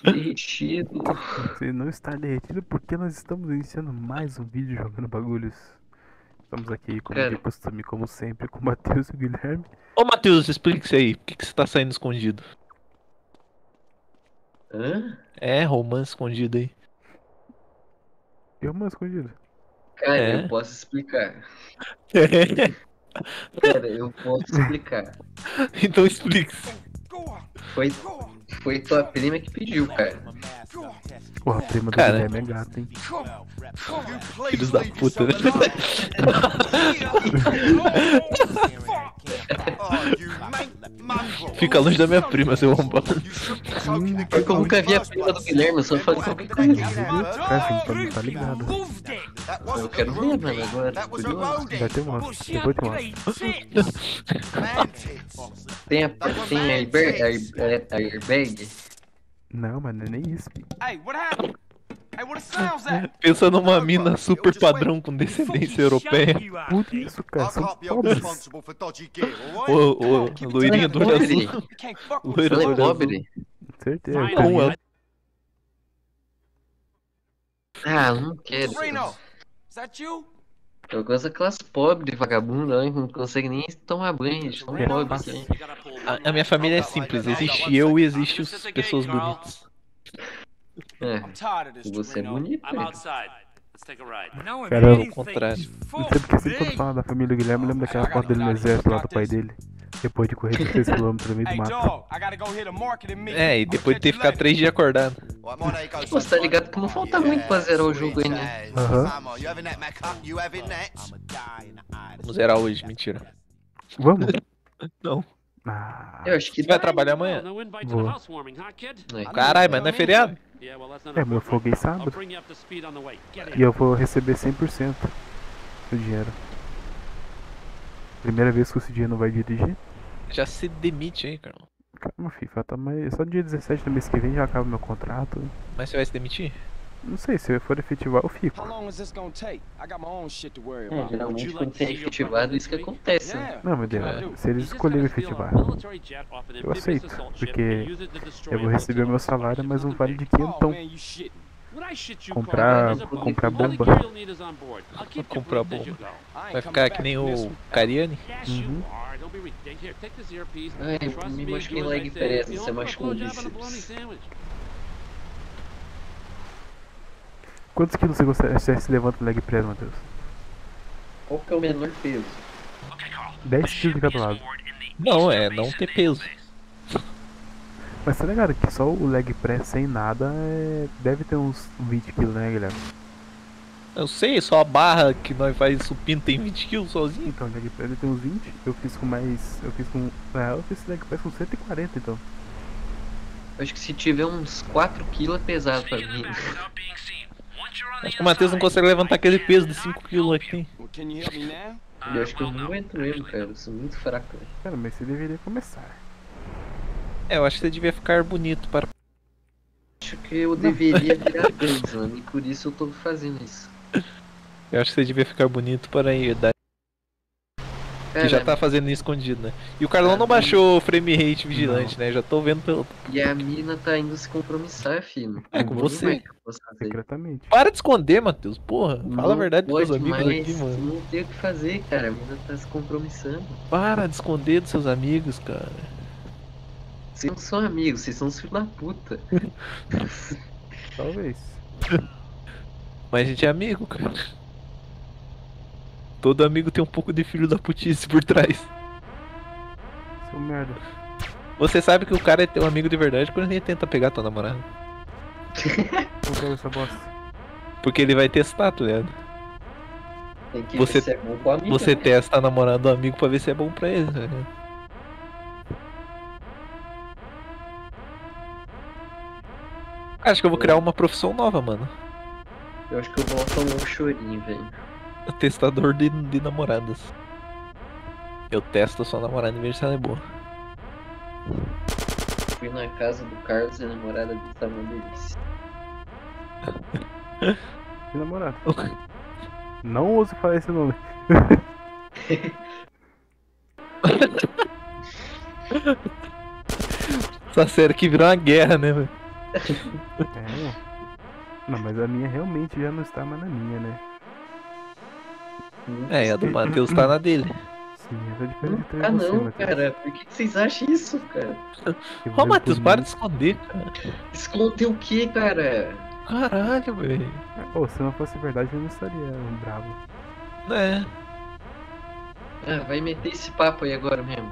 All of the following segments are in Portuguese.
Derretido. Você não está derretido porque nós estamos iniciando mais um vídeo jogando bagulhos. Estamos aqui, como de Cara, costume, como sempre, com o Matheus e o Guilherme. Ô Matheus, explica isso aí. Por que você tá saindo escondido? hã? É, romance escondido aí. Eu, mano, escondido. Cara, eu É. posso explicar. Cara, eu posso explicar. Então explica. Foi, foi tua prima que pediu, cara. Porra, a prima do Cara. Guilherme é gata, hein? Filhos da puta, né? Fica longe da minha prima, seu arrombado. Porque eu nunca vi a prima do Guilherme, eu só falei qualquer coisa. Cara, você não tá ligado. Eu quero ver, mano, agora. Curioso. Vai ter mostro, depois te mostro. Tem a airbag? Não, mas não é nem isso. Hey, what happened? Hey, what the sound's that? Pensa numa mina super padrão com descendência europeia. Por isso, cara, são pobres. Ô, loirinha do olho azul. You can't fuck with Loira Ela do é olho azul. pobre? Certeza. Não, ela... Ah, não quero. Reno, is that you? Eu gosto daquelas pobres, vagabundas, que não conseguem nem tomar banho, eles são É pobres. fácil. Hein? A minha família é simples. Existe eu e existe as pessoas bonitas. É, I'm tired of this, você é Reno. bonito, I'm né? outside. Let's take a ride. No, Cara, Ao contrário. Não sei porque sempre quando fala da família do Guilherme, eu lembro daquela foto dele no exército lá do pai dele. Depois de correr 16 km no meio do Hey, mato. dog, I gotta go hit a market in me. É, e depois de ter ficado 3 dias acordado. Pô, você tá ligado que não falta muito pra zerar o jogo ainda. Aham. Vamos zerar hoje, mentira. Vamos? Não. Ah, Eu acho que Você vai dá. trabalhar amanhã? No invite to Boa. the housewarming, huh, kid? É. Caralho, mas não é feriado? Yeah, well, that's not é, mas eu folguei I'll sábado. bring you up to speed on the way. Get E in. eu vou receber 100% do dinheiro. Primeira vez que esse dia não vai dirigir. Já se demite aí, cara. Calma, filho, falta mais. Só dia 17 do mês que vem já acaba meu contrato. Mas você vai se demitir? Não sei, se eu for efetivar, eu fico. How long is this gonna take? I got my own shit to worry É, about. geralmente quando tem efetivado, isso que acontece, né? Yeah. Não, meu Deus, se eles You just escolherem gotta steal a efetivar, military jet off an eu amphibious aceito, assault ship porque and use it to destroy eu vou a receber multitude meu of salário, mas um constructions vale and de Oh quinhentão. man, you shitting. When I shit you, Comprar- Carl, there's a comprar boat. All the bomba. gear you'll need is on board. I'll keep you Comprar briefed as you bomba. I go. ain't Vai coming ficar back que nem from this o one. Cariani? Yes, Uhum. you are. Don't be ridiculous. Here, take this earpiece. Ai, Trust me me, machuquei do em as I leg say. press, You você don't put a machucou o blowjob on a bíceps. bologna sandwich. Quantos quilos você se levanta no leg press, Matheus? Qual que é o menor peso? 10 quilos de cada lado. Não, é não ter peso. Mas tá ligado que só o leg press sem nada deve ter uns 20 quilos, né, Guilherme? Eu sei, só a barra que nós faz supino tem 20 kg sozinho. Então, leg press ele tem uns 20, eu fiz com mais. Eu fiz com. Na real, eu fiz leg press com 140, então. Eu acho que se tiver uns 4 kg é pesado pra mim. Acho que o Matheus não consegue levantar aquele peso de 5 kg lá que tem. Well, can you help me now? Eu acho que eu não aguento mesmo, cara. Eu sou muito fraco. Né? Cara, mas você deveria começar. É, eu acho que você devia ficar bonito para. Acho que eu deveria virar Guns, mano. E por isso eu tô fazendo isso. Eu acho que você devia ficar bonito para a idade. Cara, Que já tá fazendo isso escondido, né? E o Carlão não baixou o frame rate vigilante, né? Já tô vendo pelo. E a mina tá indo se compromissar, filho. É, com Não você. vai que eu posso fazer. Secretamente. Para de esconder, Matheus. Porra, fala a Não verdade pros seus pode amigos mais, aqui, mano. Não tem o que fazer, cara. A mina tá se compromissando. Para de esconder dos seus amigos, cara. Vocês não são amigos, vocês são os filhos da puta. Talvez. Mas a gente é amigo, cara. Todo amigo tem um pouco de filho da putice por trás. Seu merda. Você sabe que o cara é teu amigo de verdade quando ele tenta pegar tua namorada. Vou pegar essa bosta. Porque ele vai testar, tá ligado? Tem que Você- ver se é bom pro amigo. Você né? testa a namorada do amigo pra ver se é bom pra ele, tá ligado? Acho que eu vou criar uma profissão nova, mano. Eu acho que eu vou tomar um chorinho, velho. Testador de namoradas. Eu testo a sua namorada e vejo se ela é boa. Fui na casa do Carlos e a namorada dele tava uma delícia. Que namorado. Não ouse falar esse nome. Essa série que virou uma guerra, né, velho? É. Não, mas a minha realmente já não está mais na minha, né? É, a do Matheus tá na dele. Sim, essa é a diferença entre Ah, você, não, Matheus. cara. Por que vocês acham isso, cara? Que Ô, voz Matheus, para de bonita. esconder, cara. Esconder o quê, cara? Caralho, velho. Oh, se não fosse verdade, eu não estaria bravo. É. Ah, vai meter esse papo aí agora mesmo.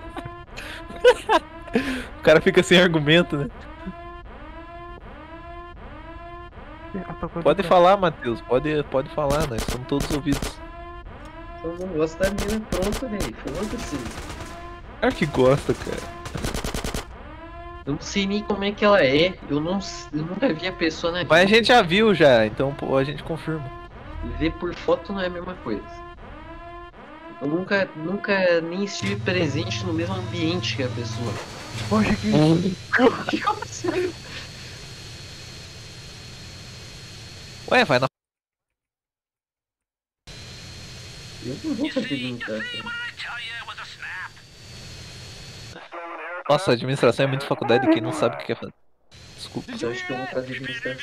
O cara fica sem argumento, né? Pode falar, Matheus. Pode falar, nós somos todos ouvidos. Eu não gosto da mina, pronto, velho. Foda-se. Claro que gosta, cara. Eu não sei nem como é que ela é. Eu nunca vi a pessoa na vida. Mas a gente já viu já, então pô, a gente confirma. Ver por foto não é a mesma coisa. Eu nunca nem estive presente no mesmo ambiente que a pessoa. Poxa, que... Ué, vai na. Eu não vou fazer brincar, cara. Nossa, a administração é muito faculdade de quem não sabe o que quer fazer. Desculpa. Eu acho que eu vou fazer brincar.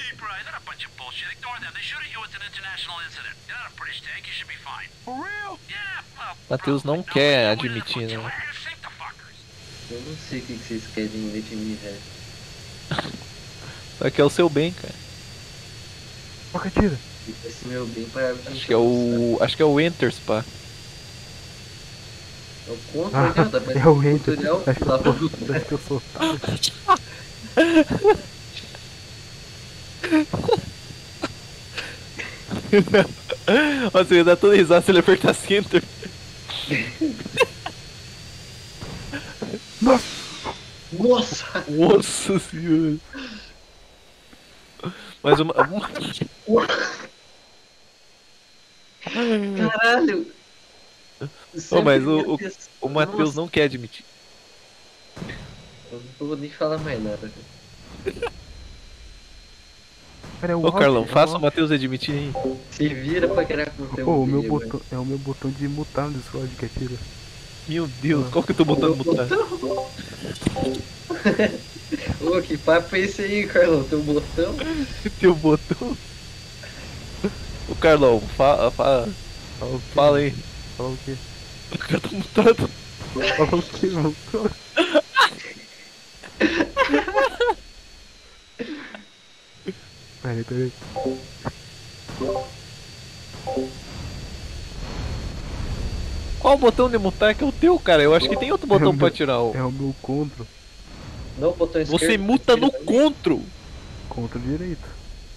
For real? Matheus não quer admitir, né? Eu não sei o que vocês querem ver de mim, velho. Só que é o seu bem, cara. Toca, tira. Fica esse meu bem para Acho que é o. Acho que é o Enter Spa. É o contra, né? Da É o Enter. tutorial. Acho que Lá pra acho que eu sou otário. Nossa, eu ia dar toda risada se ele apertasse Enter. Nossa! Nossa senhora. Mas uma. Caralho! Ô, mas Sempre o minha Matheus Nossa, não quer admitir. eu não vou nem falar mais nada. Cara, é o Ô, alt, Carlão, é o faça o alt. Matheus admitir aí. Se vira pra criar conteúdo. Ô, o meu dele, botão, é o meu botão de mutar no Discord que atira. Meu Deus, qual que eu tô botando mutar? Ô, que papo é esse aí, Carlão? Teu botão? Teu botão. Ô, Carlão, Fala o quê? fala aí. Fala o quê? O cara tá mutado. Fala o quê, mano? Peraí. Qual o botão de mutar que é o teu, cara? Eu acho que tem outro botão pra tirar o. É o meu control. Não, botão esquerdo. Você muta no direito. control. Control direito.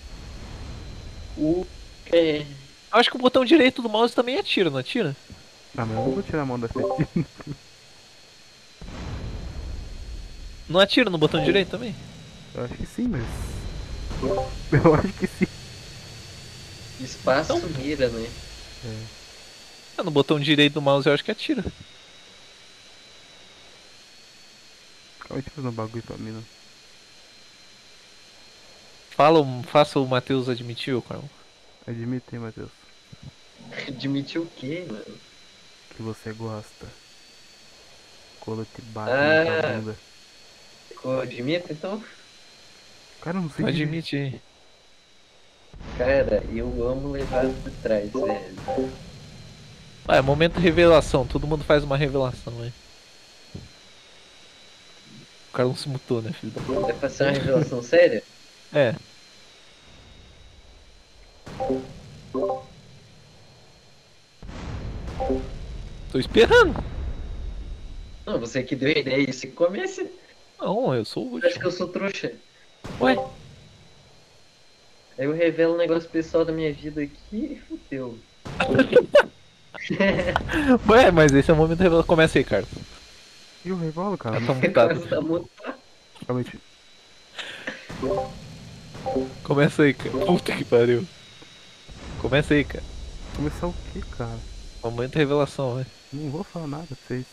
O. É. Eu acho que o botão direito do mouse também atira, não atira? Ah, mas eu não vou tirar a mão da frente. Não atira no botão direito também? Eu acho que sim, mas... Eu acho que sim. Espaço mira, né? Ah, no botão direito do mouse eu acho que atira. Calma aí, fazer um bagulho pra mim, não. Faça o Matheus admitir, ô Carlão. Admite, Matheus, Admitiu o quê, mano? que você gosta. Quando te bate Ah. na tua bunda. Admito, então? Cara, eu não sei. Admite aí. Cara, eu amo levar por trás, velho. Ah, é momento de revelação, todo mundo faz uma revelação, né? O Carlão se mutou, né, filho da puta? Vai fazer uma revelação séria? É. Tô esperando. Não, você que deu a ideia, isso que comece. Não, eu sou o Acho que último. eu sou trouxa. Ué, Aí eu revelo um negócio pessoal da minha vida aqui e fudeu. ué, mas esse é o momento da revelação. Começa aí, Carlos. E eu revolo, cara? Tá Por mutado. causa da multa. Calma aí. Começa aí, cara. Puta que pariu. Começa aí, cara. Começar o quê, cara? Momento da revelação, né? Não vou falar nada pra vocês.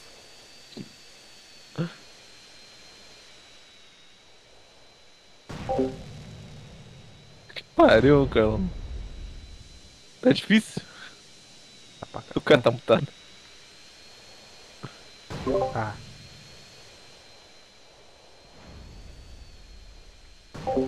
Que pariu, Carlão. Tá difícil. Tá pra cá. O cara tá mutado. Ah.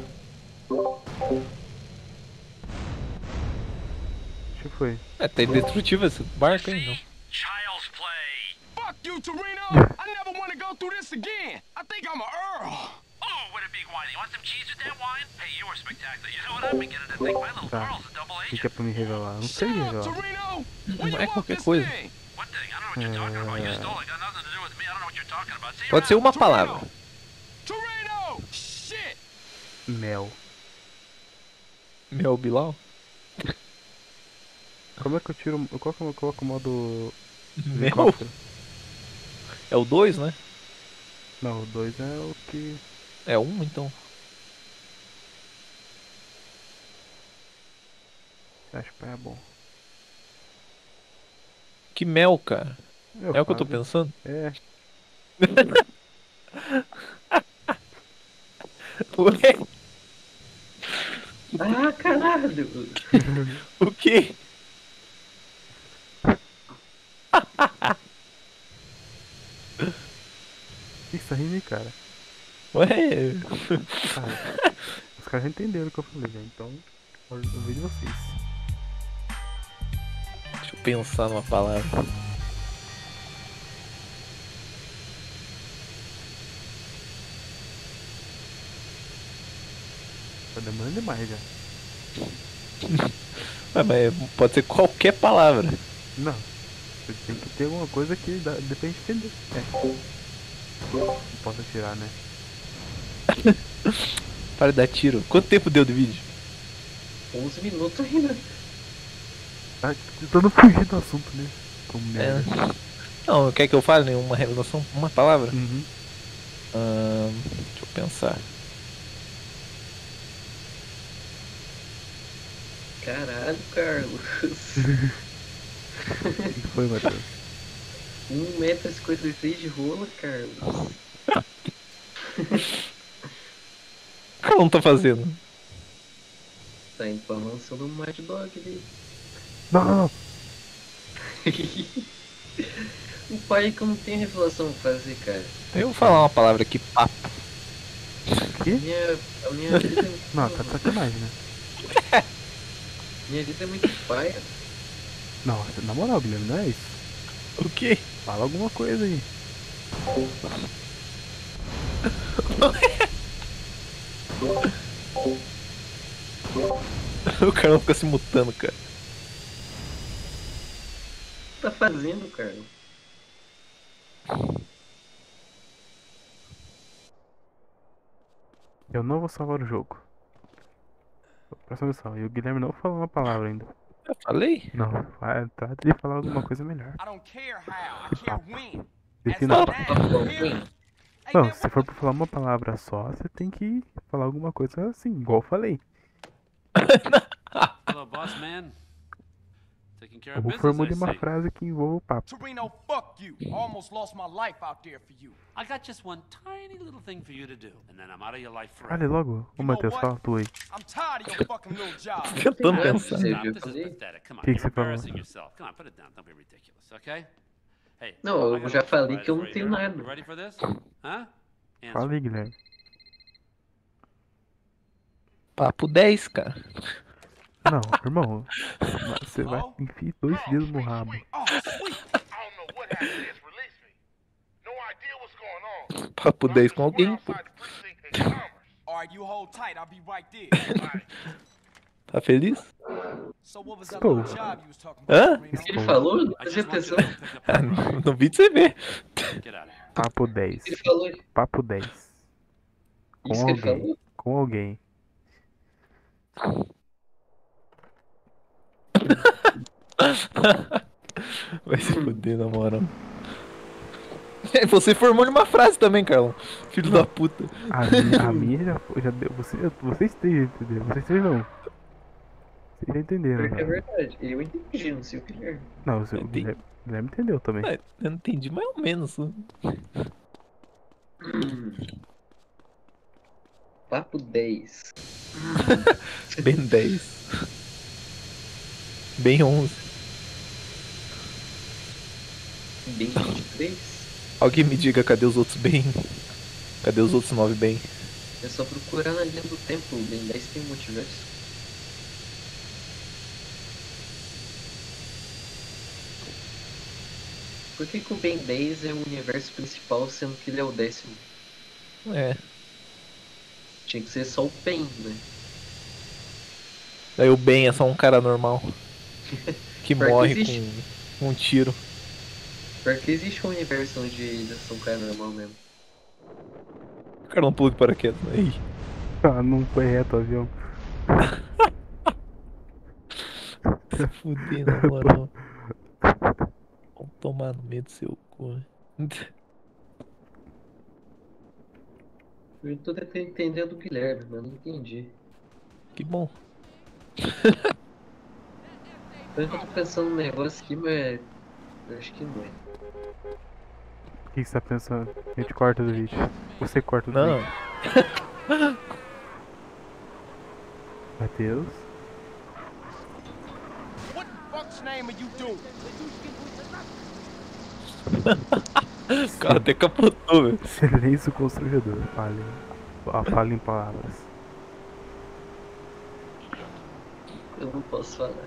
foi? É, tá indestrutível esse barco aí, não. Child's play. Fuck you, Torino! I never want to go through this again. I think I'm a Earl. Oh, what a big wine. You want some cheese with that wine? Hey, you were spectacular. You know what I'm beginning to think? My little Tá. Carl's a double O que agent. é pra me revelar? Não sei Shut up, revelar. Torino! Não Where you é want qualquer this coisa. thing? What thing? I don't know what you're talking about. You stole it. Got nothing to do with me. I don't know what you're talking about. See you Pode ser around. uma palavra. Torino! Shit! Mel. Mel Bilal? Como é que eu tiro. Qual que eu coloco o modo. Mel? helicóptero? É o 2, né? Não, o 2 é o que. É 1, então. Acho que é bom. Que mel, cara. É o que eu tô falo. pensando. É. Ué, Ah, caralho! o quê? Que isso tá rindo aí, cara? Ué, Ah, os caras já entenderam o que eu falei, né? Então, eu vejo vocês. deixa eu pensar numa palavra. Tá demorando demais já. Ah, mas pode ser qualquer palavra. Não. Você tem que ter alguma coisa que dê pra gente entender. É. Não posso atirar, né? Para de dar tiro. Quanto tempo deu de vídeo? 11 minutos ainda. Tá tentando fugir do assunto, né? Como merda. Não, quer que eu fale uma relação? Uma palavra? Uhum. Deixa eu pensar. Caralho, Carlos. O que foi, Matheus? 1,56 m de rola, Carlos. O que ela não tá fazendo? Tá indo pra mansão do Mad Dog ali. Não, não, não. O pai que eu não tenho revelação pra fazer, cara. Eu vou falar uma palavra aqui, papo. A minha vida é muito... Não, tá de sacanagem, né? Minha vida é muito paia. Não, na moral, Guilherme, não é isso. O quê? Fala alguma coisa aí. O cara não fica se mutando, cara. O que tá fazendo, Carlos? Eu não vou salvar o jogo. Próxima missão. E o Guilherme não falou uma palavra ainda. Eu falei? Não, trata de falar alguma coisa melhor. I don't care how. I care when. Defina. As of now, hear me? Hey, Não, man, se for pra falar uma palavra só, você tem que falar alguma coisa assim, igual eu falei. Hello, boss man. Taking care of Ou business, formule I uma see. frase que envolva o papo. Torino, fuck you. I almost lost my life out there for you. I got just one tiny little thing for you to do, and then I'm out of your life Fale forever. logo. Ô, Matheus, fala tu aí. I'm tired of your fucking little job. Tentando Ah, pensar. você Stop, viu this que is eu falei? pathetic. Come on, Que you're você falou? embarrassing yourself. Come on, put it down. Don't be ridiculous, okay? Hey, Não, I eu got já a falei surprise que eu não for you tenho here. nada. You ready for this? Huh? Answer. Fala aí, Guilherme. Papo 10, cara. Não, irmão. Você vai enfiar 2 dedos no rabo. Oh, sweet. I don't know what happened. Just released me. No idea what's going on. Papo 10 com alguém, pô. Outside the precinct in commerce. Alright, you hold tight. I'll be right there. Tá feliz? So what was that Estou. little job you was talking Hã? about, Torino? Ele falou? Não I prestei just want you atenção. to pick up Ah, the phone. no vídeo você vê. Get out of here. Papo 10. Ele falou Papo 10. Com isso que ele alguém. falou? Com alguém. Vai se fuder, na moral. É, você formou uma frase também, Carlão. Filho da puta. A minha já deu. Vocês três entenderam. Vocês três não. Vocês já entenderam. Porque é Né? verdade. Eu entendi, não sei o que é. Não, o Entendi. Guilherme entendeu também. É, eu não entendi mais ou menos. Papo 10. Bem 10. Bem 11. Bem 23. Alguém me diga cadê os outros bem? Cadê os outros 9 bem? É só procurar na linha do tempo. O Ben 10 tem multiverso. Por que o Ben 10 é o universo principal, sendo que ele é o 10º? É. Tinha que ser só o Ben, né? Daí o Ben é só um cara normal. Que Pior que morre existe. com um tiro. Porque existe um universo onde eles são um cara normal mesmo. O cara não pula de paraquedas. Aí. Ah, não foi reto o avião. Se fuder, na moral. Vamos tomar no meio do seu cu. Eu tô tentando entender do Guilherme, mas não entendi. Que bom. Eu tô pensando num negócio aqui, mas eu acho que não é. O que você tá pensando? A gente corta do vídeo. Você corta do Não. vídeo. Matheus. What the fuck's name are you doing? O cara até capotou, velho. Silêncio constrangedor. Fale em palavras. Eu não posso falar.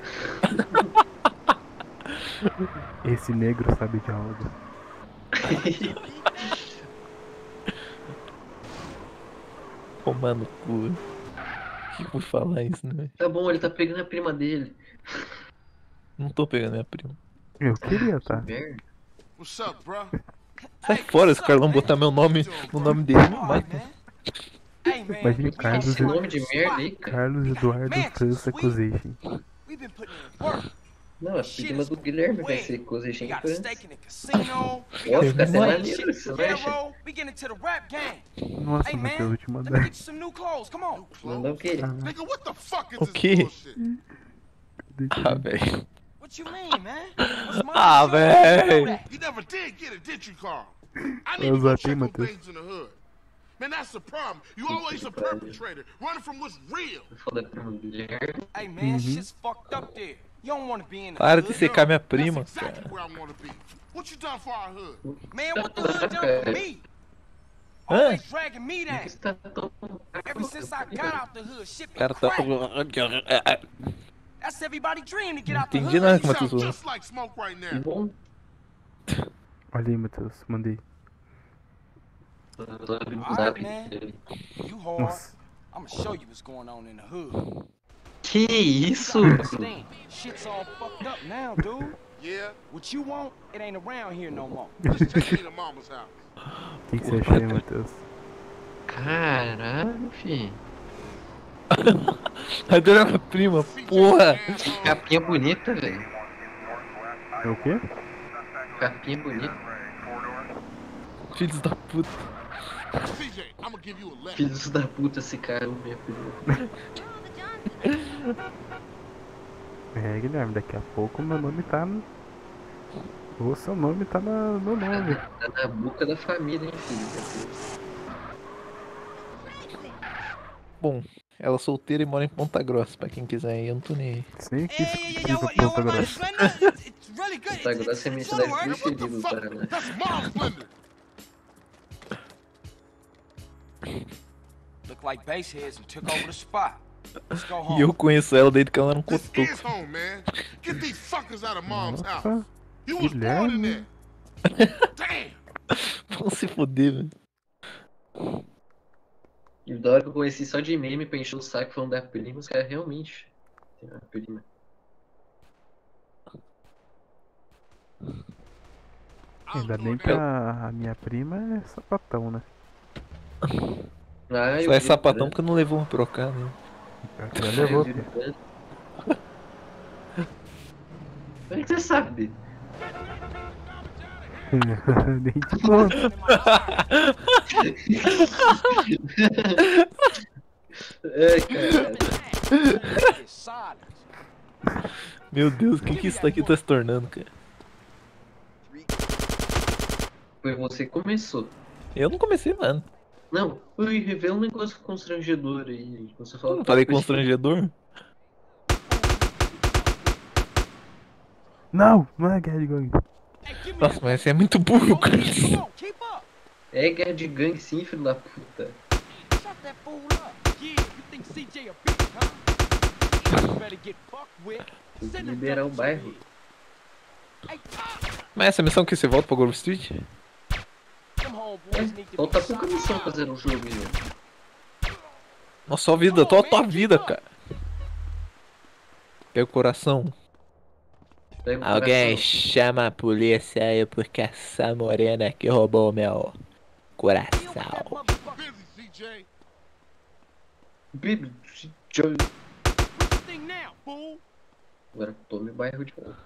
Esse negro sabe de algo. Tomar no cu. Que por falar isso, né? Tá bom, ele tá pegando a prima dele. Não tô pegando minha prima. Eu queria, tá? Que merda. What's up, bro? Sai fora, se o cara não botar meu nome no nome dele, me mata. Hey, man. Imagina Carlos, Esse nome de merda aí, cara. Carlos Eduardo França Accusation. We've been putting in work. Não, a prima do Guilherme vai ser coisa We gente got a França. stake in the casino. Ó, fica até What? maneiro, você não acha? Arrow. We get into the rap game. Nossa, Hey, Matheus, man. vou te Let me mandar. get you some new clothes. Come on. Mandar o quê? Nigga, what the fuck is O this quê? bullshit? Ah, velho. What you mean, man? What's mine Ah, is yours. You know véi. that. You never did get it, did you, Carl? I need Eu to go usei, check on Matheus. things in the hood. Man, that's the problem. You always a perpetrator, running from what's real. Foda a prima do Guilherme. Hey, man, shit's fucked up there. You don't want to be in the Para hood. de secar minha prima, That's exactly cara. where I want to be. What you done for our hood? Man, Tá what the hood done for me? Hã? Always dragging me Por down. que você tá tão... Ever since I got out the hood, shit O been cara tá. crack. That's everybody's dream to get out the Entendi hood. nada You que o Matheus sound falou. just like smoke right Que now. bom. Olha aí, Matheus, mandei. Eu tô abrindo o Alright, zap man. dele. You hard. Nossa. I'ma show you what's going on in the hood. Que isso? You gotta understand, shit's all fucked up now, dude. Yeah, What you want, it ain't around here no more. just take me to mama's house. O que você achou aí, Matheus? Caralho, fi. Adoro minha prima, porra. Capinha bonita, velho. É o quê? Capinha bonita. Filhos da puta. CJ, I'm gonna give you a lesson. Filhos da puta, esse cara, minha prima. É, Guilherme, daqui a pouco meu nome tá no... O seu nome tá no meu nome. Tá na boca da família, hein, filho. Bom, ela é solteira e mora em Ponta Grossa, pra quem quiser ir, eu não tô nem aí. Sem que Hey, isso Ponta Grossa. It's really good. Ponta Grossa é minha cidade preferida do Paraná. That's mom's blender. Look like base heads and took over the spot. Let's go E home. eu conheço ela desde que ela era um This cotoco. is home, man. Get these fuckers out of mom's house. Nossa, You was born in Guilherme. there. Damn. Vão se foder, velho. E da hora que eu conheci só de meme pra encher o saco falando da prima, os caras realmente tem uma prima. Ainda bem que a minha prima é sapatão, né? Ah, Só é sapatão porque não levou um trocar, né? Já levou. Como é que você sabe? Nem te conto. É, cara. Silence. Meu Deus, o que isso daqui tá se tornando, cara? Foi você que começou. Eu não comecei nada. Não, foi revela um negócio constrangedor aí. Você Eu falou não falei constrangedor? Não, não é guerra de gangue. Nossa, mas você é muito burro, cara. Come on, keep up. É guerra de gangue sim, filho da puta. Shut that fool up. Yeah, you think CJ a bitch, huh? You better get fucked with. Tem que Send him liberar o to bairro. Hey, Mas essa missão que você volta pra Grove Street? Falta pouca missão pra fazer um jogo aí. Nossa, só vida, toda a tua vida, cara. Pega o coração. Pega o Alguém coração. chama a polícia aí porque essa morena que roubou meu coração. Busy, CJ. Baby, What you think now, fool? agora tome o bairro de volta.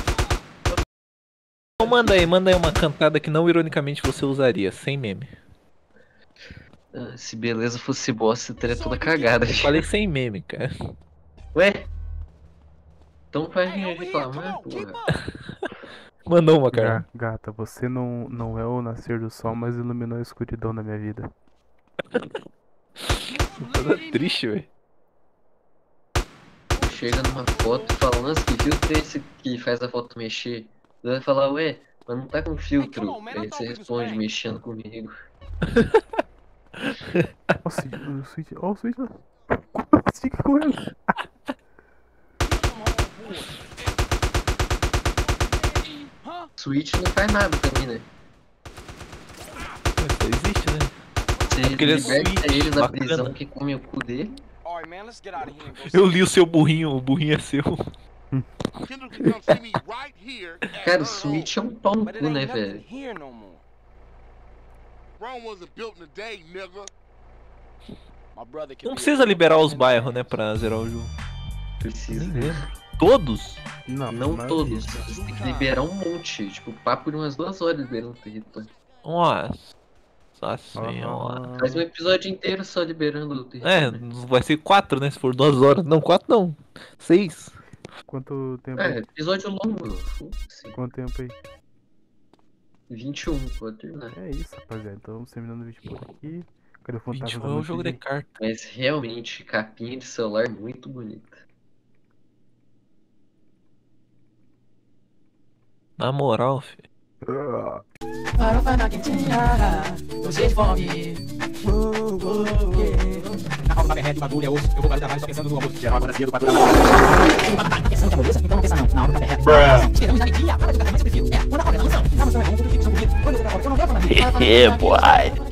Então manda aí uma cantada que não ironicamente você usaria, sem meme. Ah, se beleza fosse bosta, teria toda cagada. Eu falei sem meme, cara. Ué? Então vai Hey, over here, come reclamar, on, keep porra. up. Mandou uma, cara. Gata, você não é o nascer do sol, mas iluminou a escuridão da minha vida. Coisa triste, velho. Chega numa foto e fala, nossa, que filtro é esse que faz a foto mexer? Você vai falar, ué, mas não tá com filtro. come on, man, I Aí thought você we was responde playing. mexendo comigo. Ó o Switch, ó o Switch lá. O Switch correndo. Huh? Switch não faz nada também, né? Isso existe, né? Você porque ele é liberta Switch, ele da bacana. prisão que come o cu dele. Alright, man, let's get out of here and go. Eu li o seu burrinho, o burrinho é seu. Kendrick can come see me right here at Cara, her o home. Switch é um pau no But it cu, ain't né, nothing velho? here no more. Rome wasn't built in a day, nigga. My brother can Não be precisa a liberar os man. bairros, né, pra zerar o jogo. Precisa. Nem lembro. Todos? Não, Não mas- todos. Você tem que liberar um monte. Tipo, papo de umas 2 horas liberando o território. Nossa. Nossa senhora. Ah, Faz um episódio inteiro só liberando o É, território. vai ser 4, né? Se for 2 horas. Não, 4 não. 6. quanto tempo É, aí? episódio longo. Foda-se. Quanto tempo aí? 21, pode terminar. É isso, rapaziada. Então vamos terminando o vídeo por aqui. Cadê o fantasma 21 da é um noite, jogo de gente? carta. Mas realmente, capinha de celular muito bonita. Na moral, filho. Ah. Farofa na quentinha, tô cheio de fome. Na calma da berrete, o bagulho é osso. Eu vou para o trabalho só pensando no almoço. Geral, agora do patrão. Pensando que é moleza, então não pensa não. Na hora da berrete. Esperamos na alegria, para de jogar mais eu prefiro. É, quando a cobra não são. Na mansão é bom, tudo fica bonito. Quando eu jogar fora, eu não vejo nada. boy.